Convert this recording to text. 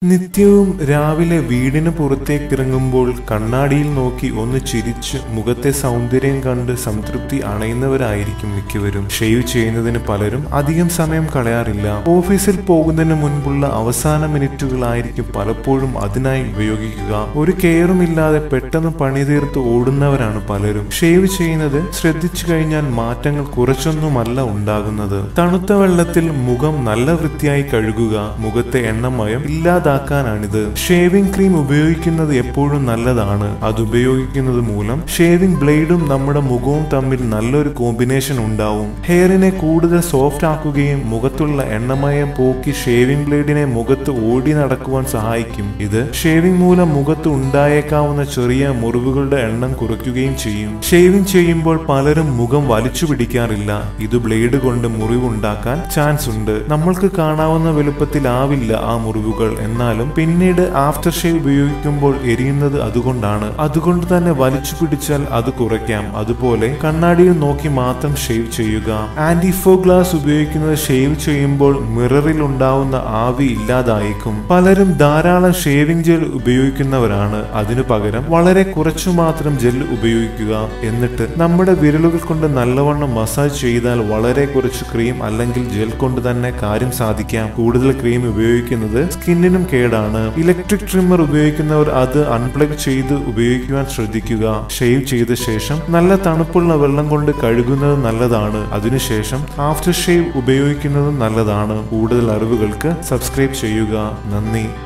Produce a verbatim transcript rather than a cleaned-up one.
നിത്യവും രാവിലെ വീടിന് പുറത്തേക്കിറങ്ങുമ്പോൾ കണ്ണാടിയിൽ നോക്കി ഒന്ന് ചിരിച്ച് മുഖത്തെ സൗന്ദര്യം കണ്ട് സംതൃപ്തി അണയുന്നവരായിരിക്കും മിക്കവരും. ഷേവ് ചെയ്യുന്നതിന് പലരും അധികം സമയം കളയാറില്ല. ഓഫീസിൽ പോകുന്നതിന് മുൻപുള്ള അവസാന മിനിറ്റുകളായിരിക്കും പലപ്പോഴും അതിനായി ഉപയോഗിക്കുക. ഒരു കെയറുമില്ലാതെ പെട്ടെന്ന് പണി തീർത്ത് ഓടുന്നവരാണ് പലരും. ഷേവ് ചെയ്യുന്നത് ശ്രദ്ധിച്ചു കഴിഞ്ഞാൽ മാറ്റങ്ങൾ കുറച്ചൊന്നുമല്ല ഉണ്ടാകുന്നത്. തണുത്ത വെള്ളത്തിൽ മുഖം നല്ല വൃത്തിയായി കഴുകുക, മുഖത്തെ എണ്ണമയം ഇല്ലാതാക്കാനാണിത്. ഷേവിംഗ് ക്രീം ഉപയോഗിക്കുന്നത് എപ്പോഴും നല്ലതാണ്. അത് ഉപയോഗിക്കുന്നത് മൂലം ഷേവിംഗ് ബ്ലേഡും നമ്മുടെ മുഖവും തമ്മിൽ നല്ലൊരു കോമ്പിനേഷൻ ഉണ്ടാവും. ഹെയറിനെ കൂടുതൽ സോഫ്റ്റ് ആക്കുകയും മുഖത്തുള്ള എണ്ണമയം പോക്കി ഷേവിംഗ് ബ്ലേഡിനെ മുഖത്ത് ഓടി നടക്കുവാൻ സഹായിക്കും. ഇത് ഷേവിംഗ് മൂലം മുഖത്ത് ഉണ്ടായേക്കാവുന്ന ചെറിയ മുറിവുകളുടെ എണ്ണം കുറയ്ക്കുകയും ചെയ്യും. ഷേവിംഗ് ചെയ്യുമ്പോൾ പലരും മുഖം വലിച്ചു പിടിക്കാറില്ല. ഇത് ബ്ലേഡ് കൊണ്ട് മുറിവുണ്ടാക്കാൻ ചാൻസ് ഉണ്ട്. നമ്മൾക്ക് കാണാവുന്ന വലുപ്പത്തിലാവില്ല ആ മുറിവുകൾ. എന്നാലും പിന്നീട് ആഫ്റ്റർ ഷേവ് ഉപയോഗിക്കുമ്പോൾ എരിയുന്നത് അതുകൊണ്ടാണ്. അതുകൊണ്ട് തന്നെ വലിച്ചു പിടിച്ചാൽ അത് കുറയ്ക്കാം. അതുപോലെ കണ്ണാടിയിൽ നോക്കി മാത്രം ഷേവ് ചെയ്യുക. ആന്റി ഫോഗ് ഗ്ലാസ് ഉപയോഗിക്കുന്നത് ഷേവ് ചെയ്യുമ്പോൾ മിററിൽ ഉണ്ടാവുന്ന ആവി ഇല്ലാതായേക്കും. പലരും ധാരാളം ഷേവിംഗ് ജെൽ ഉപയോഗിക്കുന്നവരാണ്. അതിനു പകരം വളരെ കുറച്ചു മാത്രം ജെൽ ഉപയോഗിക്കുക. എന്നിട്ട് നമ്മുടെ വിരലുകൾ കൊണ്ട് നല്ലവണ്ണം മസാജ് ചെയ്താൽ വളരെ കുറച്ച് ക്രീം അല്ലെങ്കിൽ ജെൽ കൊണ്ട് തന്നെ കാര്യം സാധിക്കാം. കൂടുതൽ ക്രീം ഉപയോഗിക്കുന്നത് സ്കിന്നിനും കേടാണ്. ഇലക്ട്രിക് ട്രിമ്മർ ഉപയോഗിക്കുന്നവർ അത് അൺപ്ലഗ് ചെയ്ത് ഉപയോഗിക്കുവാൻ ശ്രദ്ധിക്കുക. ഷേവ് ചെയ്ത ശേഷം നല്ല തണുപ്പുള്ള വെള്ളം കൊണ്ട് കഴുകുന്നത് നല്ലതാണ്. അതിനുശേഷം ആഫ്റ്റർ ഷേവ് ഉപയോഗിക്കുന്നതും നല്ലതാണ്. കൂടുതൽ അറിവുകൾക്ക് സബ്സ്ക്രൈബ് ചെയ്യുക. നന്ദി.